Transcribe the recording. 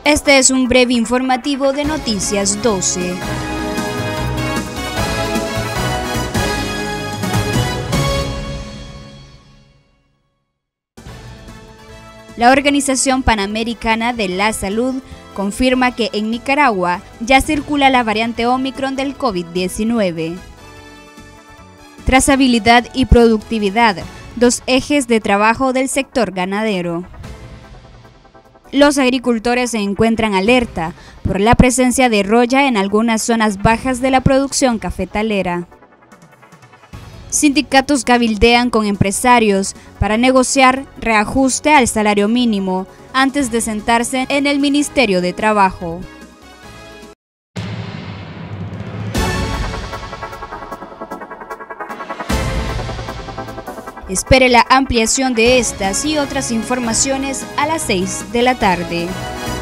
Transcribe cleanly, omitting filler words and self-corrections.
Este es un breve informativo de Noticias 12. La Organización Panamericana de la Salud confirma que en Nicaragua ya circula la variante Omicron del COVID-19. Trazabilidad y productividad, dos ejes de trabajo del sector ganadero. Los agricultores se encuentran alerta por la presencia de roya en algunas zonas bajas de la producción cafetalera. Sindicatos cabildean con empresarios para negociar reajuste al salario mínimo antes de sentarse en el Ministerio de Trabajo. Espere la ampliación de estas y otras informaciones a las 6 de la tarde.